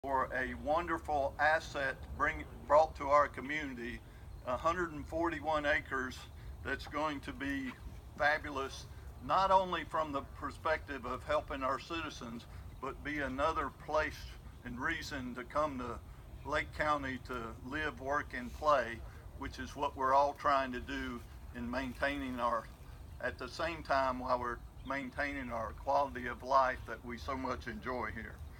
for a wonderful asset brought to our community, 141 acres that's going to be fabulous, not only from the perspective of helping our citizens, but be another place and reason to come to Lake County to live, work, and play, which is what we're all trying to do in maintaining at the same time while we're maintaining our quality of life that we so much enjoy here.